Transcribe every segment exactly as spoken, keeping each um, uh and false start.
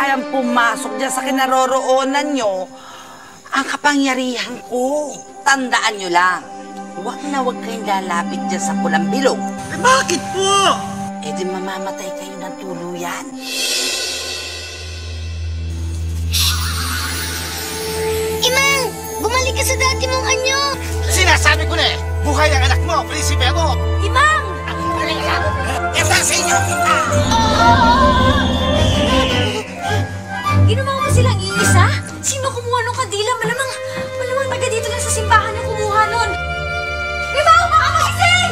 kayang pumasok dyan sa kinaroroonan nyo ang kapangyarihan ko. Tandaan nyo lang, huwag na huwag kayong lalapit dyan sa pulang bilog. Eh, bakit po? Eh di mamamatay kayo ng tuluyan. Imang! Bumalik ka sa dati mong anyo! Sinasabi ko na eh, buhay ang anak mo, prinsipe mo! Imang! Ito sa inyo! Ginawa mo silang iisa? Sino kumuha ng kandila? Malamang, malamang taga dito lang sa simbahan yung kumuha nun. Imang! Baka magising!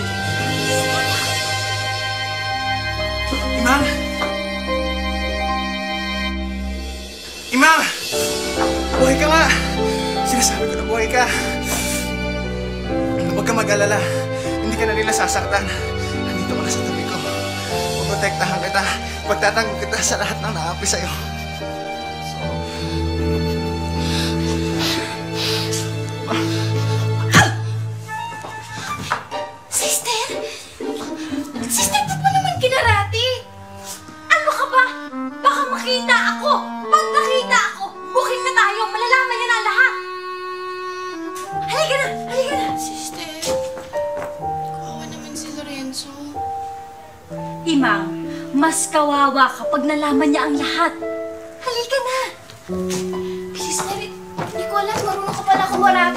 Imang! Imang! Buhay ka nga! Sinasabi ko na buhay ka. Huwag ka mag-alala. Hindi ka na nila sasaktan. Nandito ka na sa tabi ko. Puprotektahan kita. Pagtatanggol kita sa lahat ng naapi sa'yo. Sister? Sister, ba't mo naman kinarati? Ano ka ba? Baka makita ako. Pag nakita ako, booking na tayo. Malalaman niya na lahat. Halika na! Halika na! Sister, kawawa naman si Lorenzo. Imang, mas kawawa kapag nalaman niya ang lahat. Halika na! Bilis na rin. Hindi ko alam, marunong ka pala kumarati.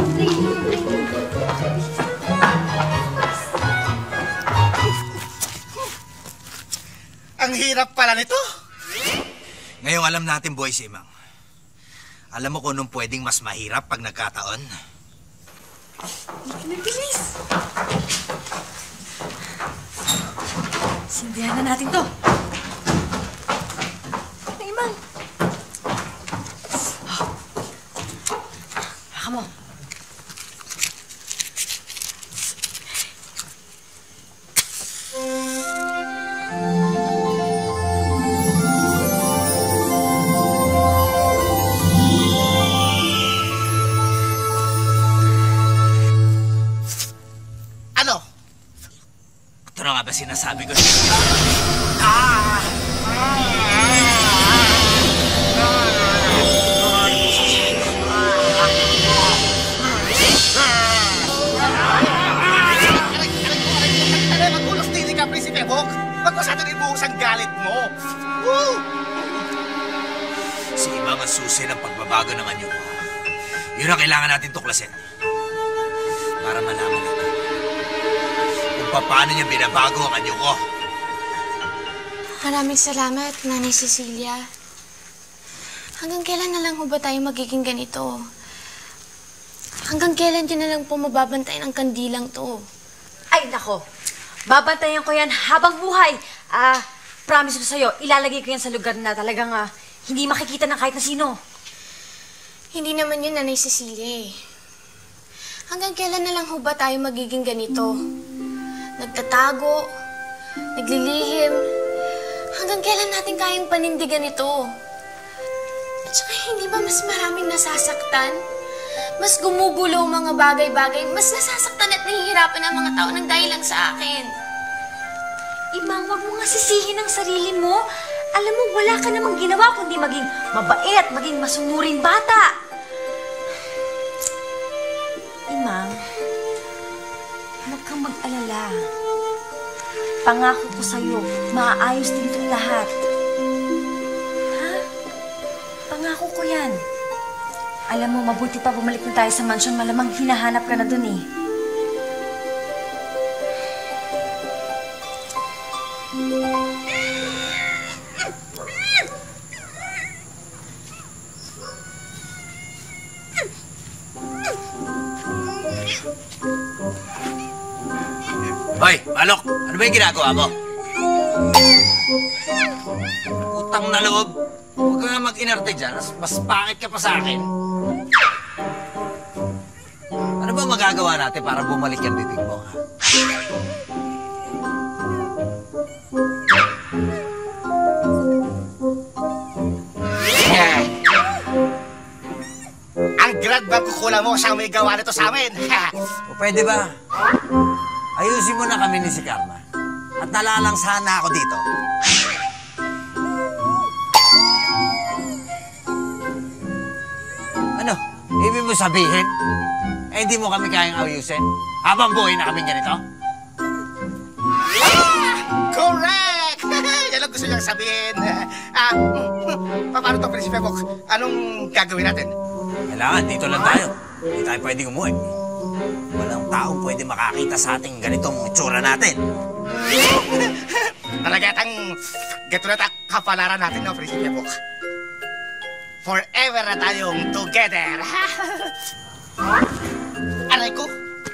Ang hirap pala nito. Ngayong alam natin, boy, si Imang. Alam mo kung nung pwedeng mas mahirap pag nagkataon? Bilis! Sindihan na natin to. Imang! Haka mo. Ito na nga ba sinasabi ko sa'yo? Ah! Magulos din ka, Prinsipe Bok. Ba't mo sa atin ibuhos ang galit mo? Woo! Si Imang ang susi ng pagbabago ng anyo ko. Yun ang kailangan natin tuklasin. Para malaman natin kung paano niya binabago ang anyo ko. Maraming salamat, Nanay Cecilia. Hanggang kailan na lang ho ba tayo magiging ganito? Hanggang kailan din na lang po mababantayan ang kandilang to? Ay, nako. Babantayan ko yan habang buhay. Ah, promise ko sa'yo, ilalagay ko yan sa lugar na talagang ah, hindi makikita ng kahit na sino. Hindi naman yun, Nanay Cecilia. Hanggang kailan na lang ho ba tayo magiging ganito? Nagtatago, naglilihim. Hanggang kailan natin kayang panindigan ito? At saka hindi ba mas maraming nasasaktan? Mas gumugulo ang mga bagay-bagay, mas nasasaktan at nahihirapan ang mga tao nang dahil lang sa akin. Imang, wag mo nga sisihin ang sarili mo. Alam mo, wala ka namang ginawa kundi maging mabait, maging masunuring bata. Imang, huwag kang mag-alala. Pangako ko sa'yo, maaayos din itong lahat. Ha? Pangako ko yan. Alam mo, mabuti pa bumalik na tayo sa mansyon. Malamang hinahanap ka na dun eh. Hoy, Balok! Ano ba yung ginagawa mo? Utang na loob. Huwag ka nga mag-inarte dyan. Mas pangit ka pa sa akin. Ano ba magagawa natin para bumalik yung bibig mo, ha? Ang grad bang kukulang mo sa may gawa nito sa amin? O pwede ba? Ayusin mo na kami ni si Karma. At nalalang sana ako dito. mo sabihin? Eh, hindi mo kami kayang ayusin? Habang buhay na kami ganito? Correct! Yan ang gusto niyang sabihin. Ah, paano to, Prinsipe Bok? Anong gagawin natin? Kailangan, dito lang tayo. Hindi tayo pwedeng umuwi. Walang taong pwede makakita sa ating ganitong itsura natin. Talaga tang gato na ta kapalaran natin, no, Prinsipe Bok? Forever na tayong together. Aray ko.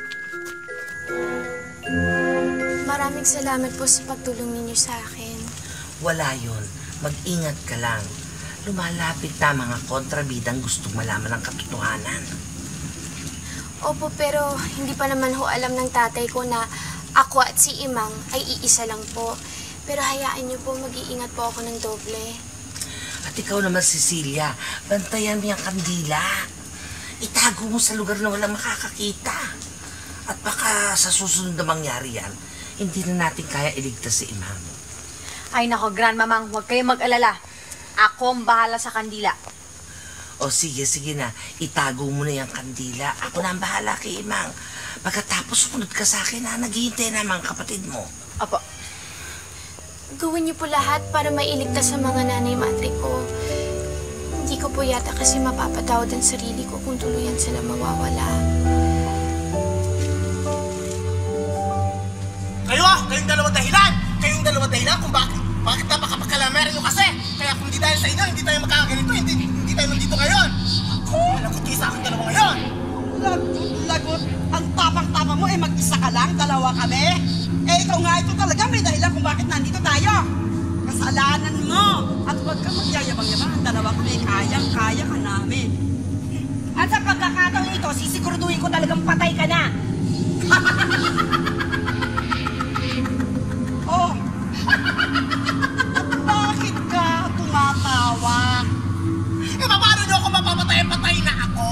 Maraming salamat po sa pagtulong ninyo sa akin. Wala yun. Mag-ingat ka lang. Lumalapit na mga kontrabidang gustong malaman ng katotohanan. Opo, pero hindi pa naman ho alam ng tatay ko na ako at si Imang ay iisa lang po. Pero hayaan niyo po, mag-iingat po ako ng doble. At ikaw naman, Cecilia, bantayan mo yung kandila. Itago mo sa lugar na walang makakakita. At baka sa susunod na mangyari yan, hindi na natin kaya iligtas si Imang. Ay nako, Grandmamang, huwag kayong mag-alala. Ako ang bahala sa kandila. O sige, sige na. Itago mo na yung kandila. Ako na ang bahala kay Imang. Pagkatapos sumunod ka sa akin, ha? Naghihintay na mga kapatid mo. Opo. Gawin niyo po lahat para mailigtas sa mga nanay madre ko. Hindi ko po yata kasi mapapatawad ang sarili ko kung tuluyan sila mawawala. Kayo ah! Kayong dalawang dahilan! Kayong dalawang dahilan kung bakit bakit napakapagkalamera nyo kasi! Kaya kung hindi dahil sa inyo, hindi tayo magkakaganito, hindi, hindi tayo nandito ngayon! Ako! Lagot kayo sa akin dalawa ngayon! Lagot, lagot. Ang tapang-tapang mo, eh mag-isa ka lang, dalawa kami. Eh ikaw nga ito talaga, may dahilan kung bakit nandito tayo. Kasalanan mo. At huwag ka magyayabang-yabang, dalawa kami, kayang-kaya ka namin. At sa pagkakataon ito, sisiguraduhin ko talagang patay ka na. Oh! At bakit ka tumatawa? Eh, paano nyo ako mapapatay-patay na ako?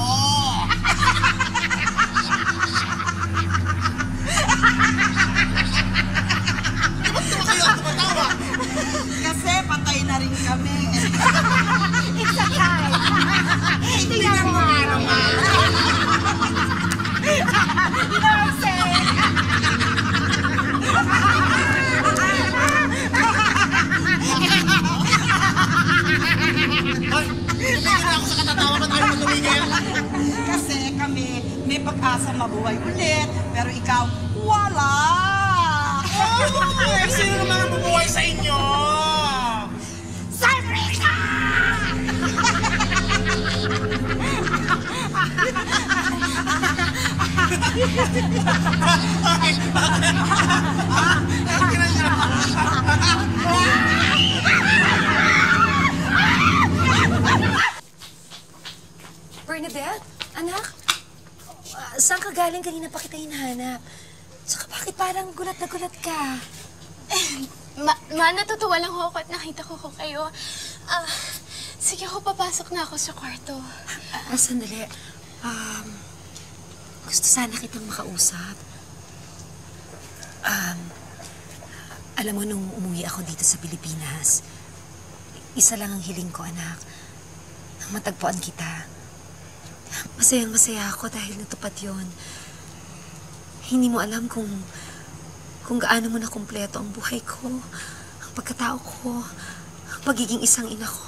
Di ba't naman kayo ang tumatawa? Kasi patay na rin kami. It's a tie! Tingnan mo nga naman! You know what I'm saying? Ay, tumigil na ako sa katatawa na tayo matumigil. Kasi kami may pag-asa mabuhay ulit, pero ikaw, wala! Oh, eh, sino naman ang bubuhay sa inyo? Sabrina! Bernadette, anak, uh, saan ka galing? Kanina pa kita hinahanap. Saka bakit parang gulat na gulat ka? Ma, ma, natutuwa lang ho ako at nakita ko ko kayo. Ah, sige ho, papasok na ako sa kwarto. Ah, sandali. Um, gusto sana kitang makausap. Um, alam mo, nung umuwi ako dito sa Pilipinas, isa lang ang hiling ko, anak. Nang matagpuan kita. Masayang masaya ako dahil natupad yon. Hindi mo alam kung kung gaano mo na kumpleto ang buhay ko, ang pagkatao ko, ang pagiging isang ina ko.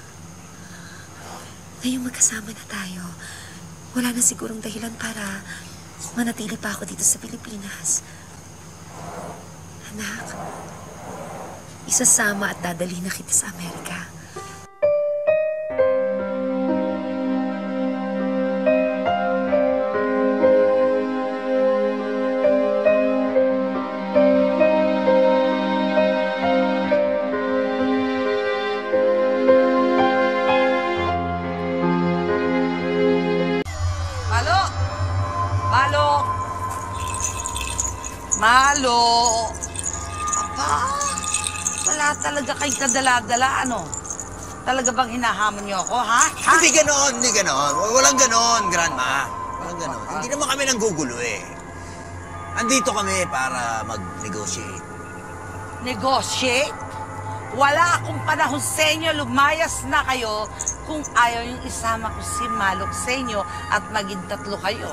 Ngayong magkasama na tayo, wala na sigurong dahilan para manatili pa ako dito sa Pilipinas. Anak, isasama at dadali na kita sa Amerika. Malo! Malo! Malo! Aba, wala talaga kayong kadala-dala, ano? Talaga bang hinahamon niyo ako, ha? Ha? Hindi ganon, hindi ganon. Walang ganon, Grandma. Walang ganon. Hindi naman kami nanggugulo eh. Andito kami para mag-negotiate. Negotiate? Wala akong panahon sa inyo, lumayas na kayo kung ayaw yung isama ko si Malok sa inyo at maging tatlo kayo.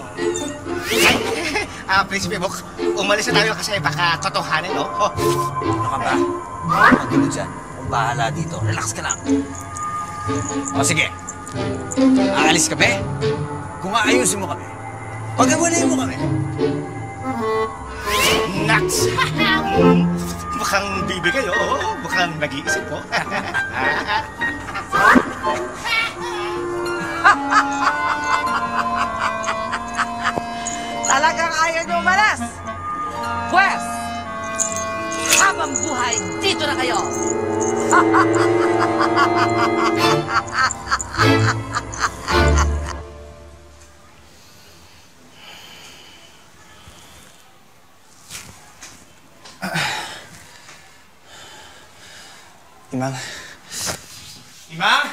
Ah, Prinsipe Bok, umalis na tayo kasi baka totohanin, no? Oh. Ano ka ba? Magulog dyan. Kung bahala dito. Relax ka lang. O sige. Aalis kami? Kung aayusin mo kami, pag-awalay mo kami. Nuts! Mukhang bibigay, oo. Mukhang nag-iisip, oh. Talagang ayaw niyo umalas? Pwes, habang buhay, dito na kayo! Imang? Imang?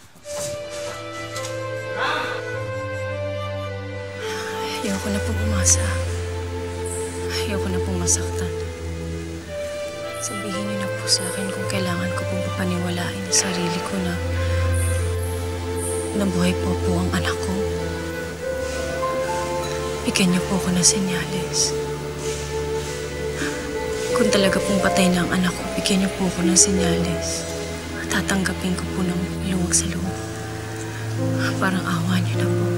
Ayoko na po bumasa. Ayoko na pong masaktan. Sabihin niyo na po sa akin kung kailangan ko pong papaniwalain ang sarili ko na nabuhay po po ang anak ko. Bigyan niyo po ako ng senyales. Kung talaga pong patay na ang anak ko, bigyan niyo po ako ng senyales. At tatanggapin ko po ng luwag sa loob. Parang awa niyo na po.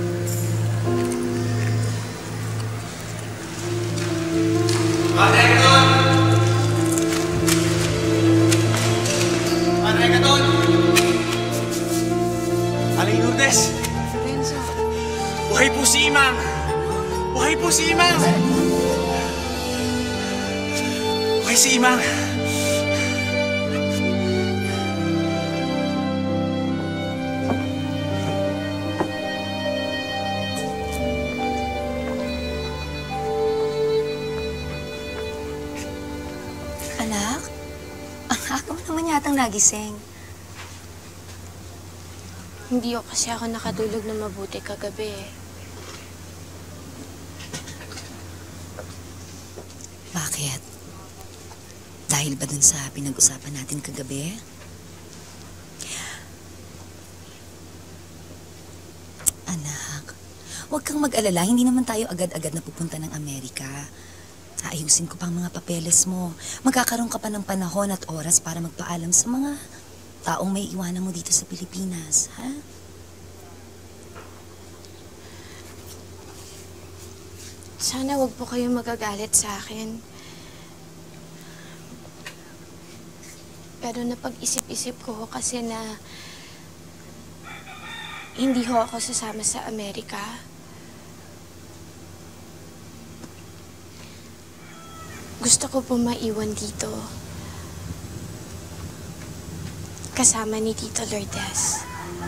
Padre Gaton! Padre Gaton! Aling Lourdes! Renzo. Buhay po si Imang! Buhay po si Imang! Buhay si Imang! Anak, ang aga mo naman yatang nagising. Hindi ko kasi ako nakatulog na mabuti kagabi eh. Bakit? Dahil ba dun sa pinag-usapan natin kagabi? Anak, huwag kang mag-alala. Hindi naman tayo agad-agad na pupunta ng Amerika. Aayusin ko pang mga papeles mo. Magkakaroon ka pa ng panahon at oras para magpaalam sa mga taong may iwanan mo dito sa Pilipinas, ha? Sana wag po kayong magagalit sa akin. Pero napag-isip-isip ko ho kasi na hindi ho ako sasama sa Amerika. Gusto ko po maiwan dito. Kasama ni Tito Lourdes.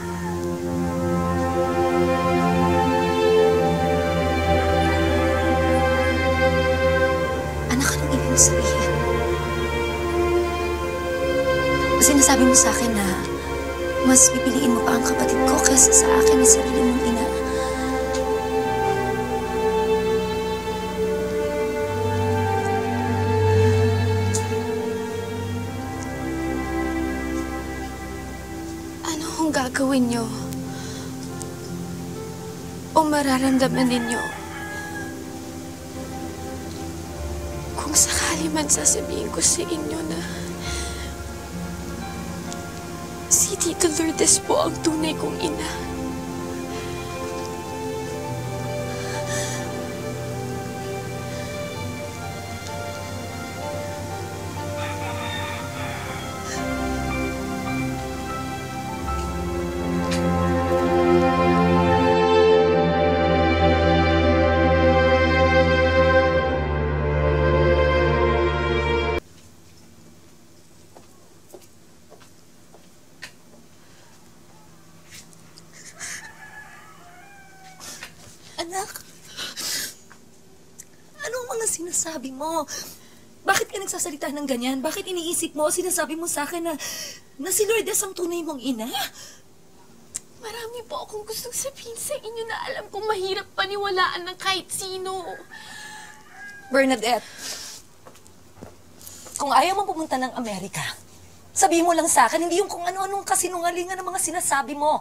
Anak, anong ibig mo sabihin? Sinasabi mo sa akin na mas pipiliin mo pa ang kapatid ko kaysa sa akin at sarili mong ina. Ano kung gagawin niyo? O mararamdaman ninyo? Kung sakali man sasabihin ko sa inyo na si Tito Lourdes po ang tunay kong ina. Anak, anong mga sinasabi mo? Bakit ka nagsasalita ng ganyan? Bakit iniisip mo, sinasabi mo sa akin na, na si Lourdes ang tunay mong ina? Marami po akong gustong sabihin sa inyo na alam kong mahirap paniwalaan ng kahit sino. Bernadette, kung ayaw mo pumunta ng Amerika, Sabihin mo lang sa akin, hindi yung kung ano-anong kasinungalingan ng mga sinasabi mo.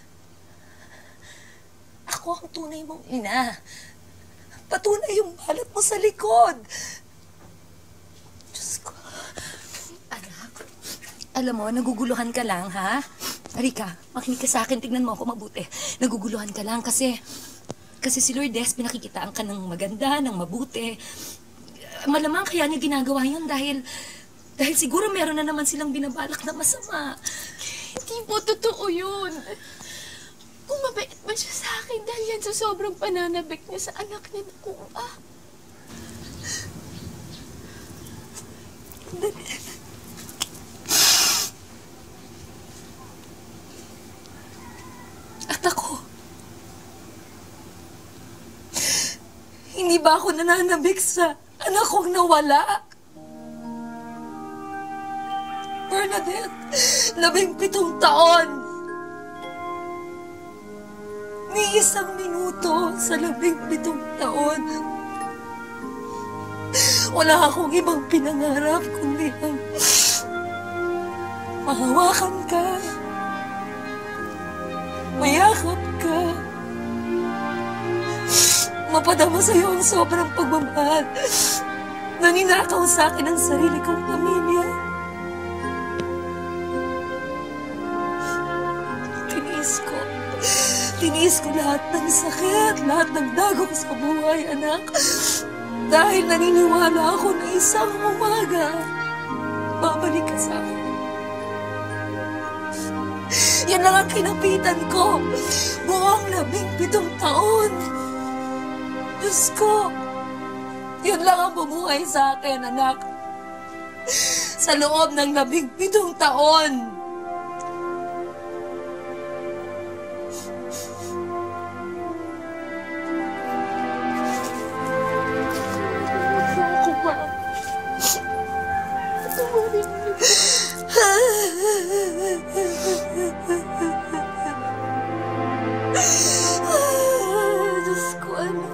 Ako ang tunay mong ina. Patunay yung balat mo sa likod. Diyos ko. Anak, alam mo, naguguluhan ka lang, ha? Arika, makinig ka sa akin, tignan mo ako mabuti. Naguguluhan ka lang kasi... Kasi si Lourdes, pinakikitaan ka ng maganda, ng mabuti. Malamang kaya niya ginagawa yun dahil... Dahil siguro meron na naman silang binabalak na masama. Hindi po totoo yun. Kung mabait ba siya sa akin dahil yan sa sobrang pananabik niya sa anak niya na kuha. At ako, hindi ba ako nananabik sa anak kong nawala? Bernadette, labing pitong taon. Ni isang minuto sa labing pitong taon. Wala akong ibang pinangarap kundi ang mahawakan ka, mayakap ka, mapadama sa'yo ang sobrang pagmamahal na ninakaw sa akin ang sarili kong pamilya. Tiniis ko. Tiniis ko lahat ng sakit, lahat ng dagok sa buhay, anak. Dahil naniniwala ako na isang umaga, babalik ka sa akin. Yan lang ang kinapitan ko. Buong labing pitong taon. Diyos ko, yun lang ang bumuhay sa akin, anak. Sa loob ng labing pitong taon. Diyos ko, ano?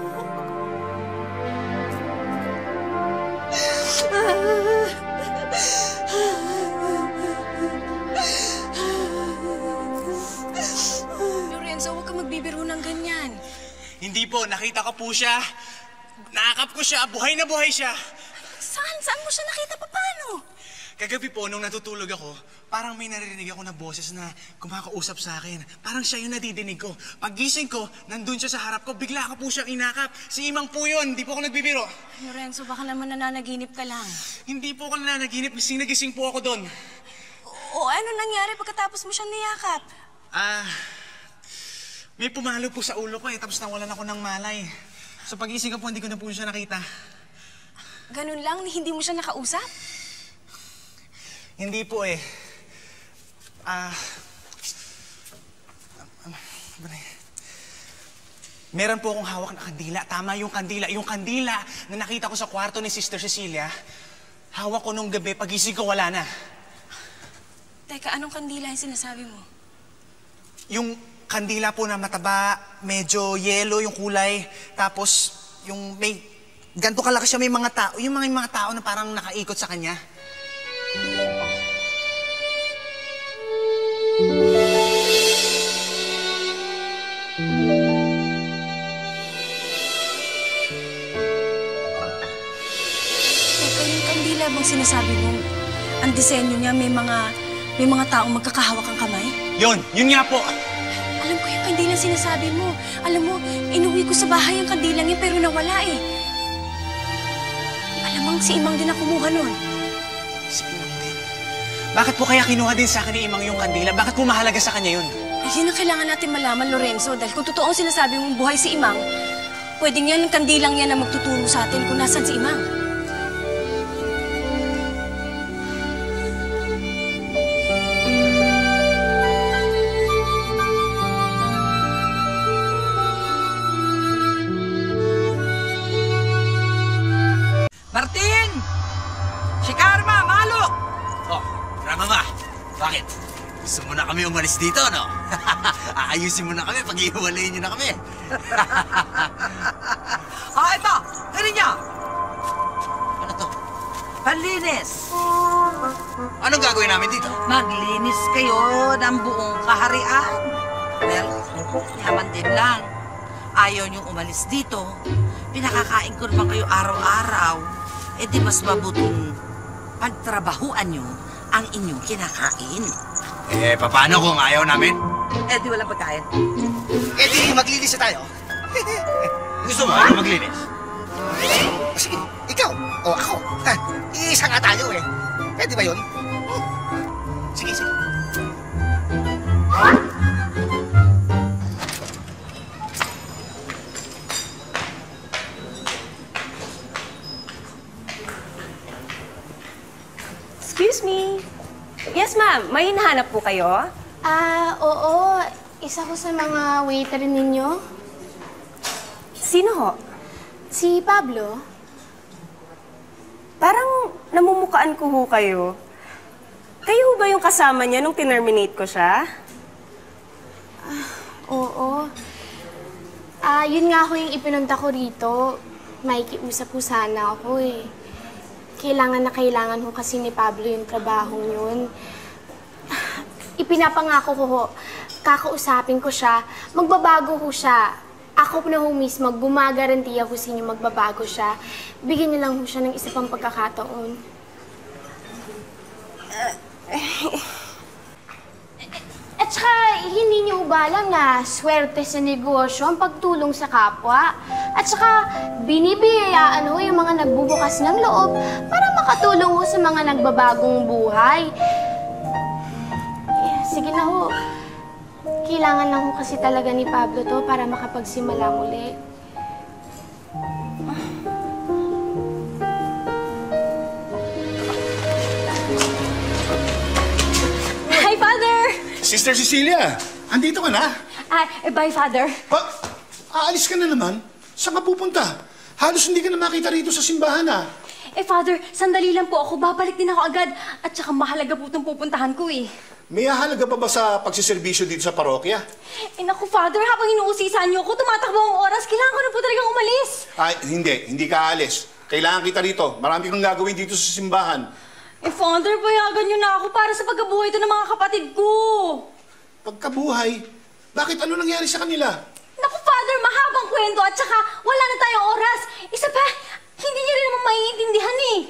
Lorenzo, huwag ka magbibiro ng ganyan. Hindi po, nakita ko po siya. Nakakap ko siya, buhay na buhay siya. Saan? Saan mo siya nakita? Paano? Kagabi po, nung natutulog ako, parang may naririnig ako na boses na kumakausap sa akin. Parang siya yung nadidinig ko. Paggising ko, nandun siya sa harap ko, bigla ka po siyang inakap. Si Imang po yun, hindi po ako nagbibiro. Lorenzo, baka naman nananaginip ka lang. Hindi po ako nananaginip, gising na gising po ako doon. O ano nangyari pagkatapos mo siyang niyakap? Ah, may pumalo po sa ulo ko eh, tapos nawalan ako ng malay. So pag-ising ko po, hindi ko na po siya nakita. Ganun lang, hindi mo siya nakausap? Hindi po eh. Ah... Meron po akong hawak na kandila. Tama yung kandila. Yung kandila na nakita ko sa kwarto ni Sister Cecilia, hawak ko nung gabi, pagising ko wala na. Teka, anong kandila yung sinasabi mo? Yung kandila po na mataba, medyo yellow yung kulay, tapos yung may... Ganto kalaki siya, may mga tao. Yung mga, yung mga tao na parang nakaikot sa kanya. Teka, yung kandila bang sinasabi mo, ang disenyo niya may mga may mga taong magkakahawak ang kamay? Yun, yun nga po. Alam ko yung kandila sinasabi mo. Alam mo, inuwi ko sa bahay ang kandilang yun pero nawala eh. Alam mo, si Imang din ang kumuha nun. Si Imang din? Bakit po kaya kinuha din sa akin ni Imang yung kandila? Bakit po mahalaga sa kanya yun? Ay, yun ang kailangan natin malaman, Lorenzo. Dahil kung totoo ang sinasabi mong buhay si Imang, pwedeng yan ang kandilang yan na magtuturo sa atin kung nasan si Imang. Martin! Si Karma, Malok! Oh, Ramama, bakit? Gusto mo na kami umalis dito, no? Aayusin mo na kami, pag-iwalayin niyo na kami. Ah, ito! Ganun niya! Ano to? Panlinis! Anong gagawin namin dito? Maglinis kayo ng buong kaharian. Well, yaman din lang. Ayaw niyong umalis dito. Pinakakain ko naman kayo araw-araw. Eh di mas mabuting pagtrabahuan niyo ang inyong kinakain. Eh, paano kung ayaw namin? Eh di walang pagkain. Eh di, maglinis na tayo. Gusto mo ano maglinis? Sige, ikaw o ako. Ha, iisa nga tayo eh. Pwede ba yun? Hmm. Sige, sige. Excuse me. Yes, ma'am. May hinahanap po kayo? Ah, oo. Isa ko sa mga waiter ninyo. Sino ho? Si Pablo. Parang namumukaan ko ho kayo. Kayo ho ba yung kasama niya nung tinerminate ko siya? Oo. Ah, yun nga ako yung ipinunta ko rito. Makikiusap ko sana ako eh. Kailangan na kailangan ho kasi ni Pablo yung trabahong yun. Ipinapangako ko ho, kakausapin ko siya, magbabago ho siya. Ako na ho mismo, gumagarantiya ho sa inyo magbabago siya. Bigyan niyo lang ho siya ng isa pang pagkakataon. At saka, hindi niyo ba alam na swerte sa negosyo ang pagtulong sa kapwa? At saka, binibiyayaan ho yung mga nagbubukas ng loob para makatulong ho sa mga nagbabagong buhay. Eh, sige na ho. Kailangan lang ho kasi talaga ni Pablo to para makapagsimula muli. Hi, Father! Sister Cecilia, andito ka na? Ah, eh, bye, Father. Pa, aalis ka na naman? Saan ka pupunta? Halos hindi ka na makita rito sa simbahan, ah. Eh, Father, sandali lang po ako. Babalik din ako agad. At saka mahalaga po itong pupuntahan ko eh. May hahalaga pa ba sa pagsiservisyo dito sa parokya? Eh, naku, Father, habang inuusisan niyo ako, tumatakbo ang oras. Kailangan ko na po talagang umalis. Ay, hindi. Hindi ka aalis. Kailangan kita rito. Marami kang gagawin dito sa simbahan. Eh, Father, payagan niyo na ako para sa pagkabuhay ito ng mga kapatid ko. Pagkabuhay? Bakit ano nangyari sa kanila? Naku, Father, mahabang kwento at saka wala na tayong oras. Isa pa, hindi niyo rin naman maiintindihan eh.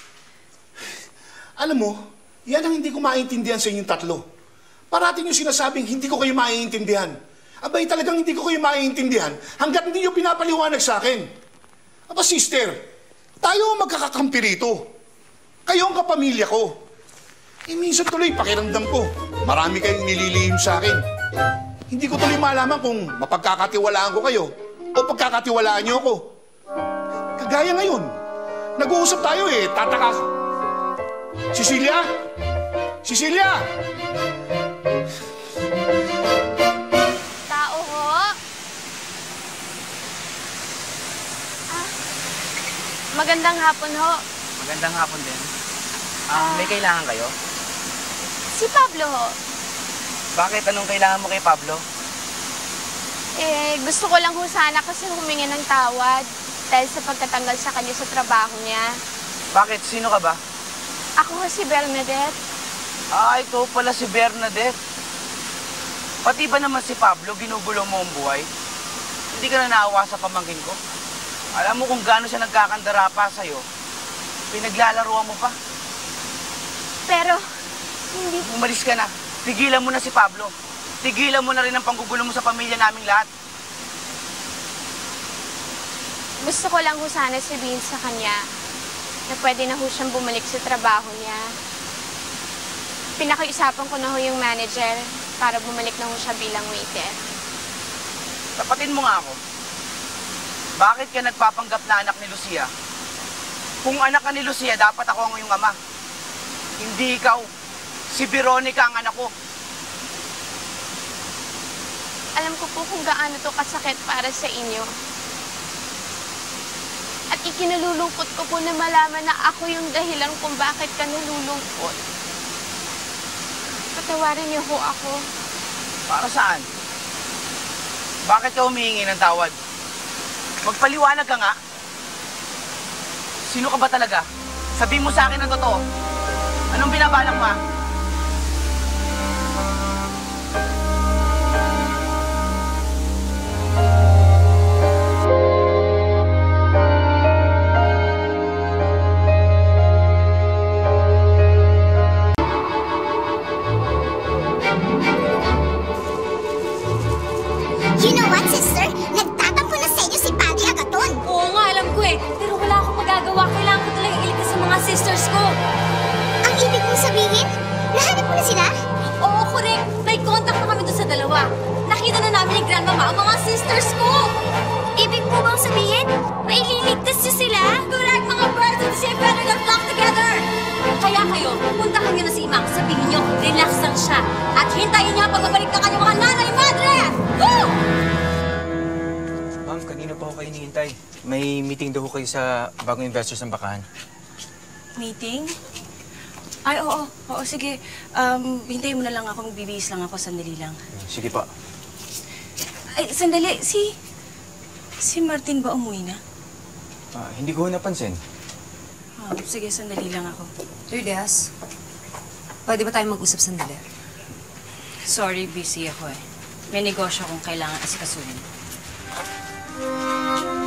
Alam mo, yan ang hindi ko maintindihan sa inyong tatlo. Parating yung sinasabing hindi ko kayo maiintindihan. Abay, talagang hindi ko kayo maiintindihan hanggat hindi nyo pinapaliwanag sa akin. Aba, sister, tayo ang magkakakampi rito. Kayo ang kapamilya ko. Eh, minsan tuloy, pakiramdam ko, marami kayong nililihim sa akin. Hindi ko tuloy malaman kung mapagkakatiwalaan ko kayo o pagkakatiwalaan nyo ako. Kagaya ngayon, nag-uusap tayo eh, tatakas. Cecilia? Cecilia! Tao ho? Ah, magandang hapon ho. Magandang hapon din. Um, may kailangan kayo? Si Pablo ho. Bakit? Anong kailangan mo kay Pablo? Eh, gusto ko lang ho sana kasi humingi ng tawad dahil sa pagkatanggal sa kanya sa trabaho niya. Bakit? Sino ka ba? Ako ho si Bernadette. Ah, ikaw pala si Bernadette. Pati ba naman si Pablo, ginugulo mo ang buhay? Hindi ka na naawa sa pamangkin ko? Alam mo kung gaano siya nagkakandara pa sa'yo. Pinaglalaruan mo pa. Pero, hindi... Umalis ka na. Tigilan mo na si Pablo. Tigilan mo na rin ang panggugulo mo sa pamilya naming lahat. Gusto ko lang ho sana sabihin sa kanya na pwede na ho siyang bumalik sa trabaho niya. Pinakiusapan ko na ho yung manager para bumalik na ho siya bilang waiter. Tapatin mo nga ako. Bakit ka nagpapanggap na anak ni Lucia? Kung anak ka ni Lucia, dapat ako ang iyong ama. Hindi ikaw. Si Veronica ang anak ko. Alam ko po kung gaano to kasakit para sa inyo. At ikinalulungkot ko po na malaman na ako yung dahilan kung bakit ka nalulungkot. Patawarin niyo ho ako. Para saan? Bakit ka humihingi ng tawad? Magpaliwanag ka nga. Sino ka ba talaga? Sabihin mo sa akin ang totoo. Anong binabalak mo, ah? You know what, sister? Nagtatampo na sa inyo si Padre Agaton. Oo nga, alam ko eh. Pero wala akong magagawa. Kailangan ko talaga iligtas sa mga sisters ko. Ang ibig mong sabihin, nahanap mo na sila? Oo, correct. May contact na kami doon sa dalawa. Nakita na namin ni Grandmama ang mga sisters ko. Ibig mo bang sabihin, maililigtas niyo sila? Correct, mga birds of the same feather that flock together. Kaya kayo, puntahan niyo na si Imang. Sabihin niyo, relax lang siya. At hintayin niya ang pagbabalik ng kanyang mga nanay, madre! Woo! Ma'am, kanina pa ako kayo hinihintay. May meeting daw kayo sa bagong investors ng Bakahan. Meeting? Ay, oo. Oo, sige. Um, hintayin mo na lang ako. Magbibihis lang ako. Sandali lang. Sige pa. Ay, sandali. Si... Si Martin ba umuwi na? Ah, hindi ko napansin. Oh, sige, sandali lang ako. Lourdes, pwede ba tayo mag-usap sandali? Sorry, busy ako eh. May negosyo akong kailangan asikasuhin.